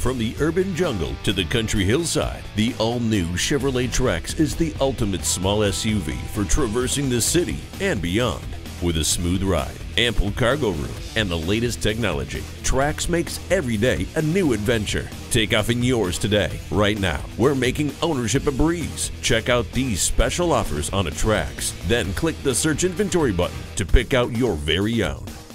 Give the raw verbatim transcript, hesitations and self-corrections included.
From the urban jungle to the country hillside, the all-new Chevrolet Trax is the ultimate small S U V for traversing the city and beyond. With a smooth ride, ample cargo room, and the latest technology, Trax makes every day a new adventure. Take off in yours today. Right now, we're making ownership a breeze. Check out these special offers on a Trax, then click the Search Inventory button to pick out your very own.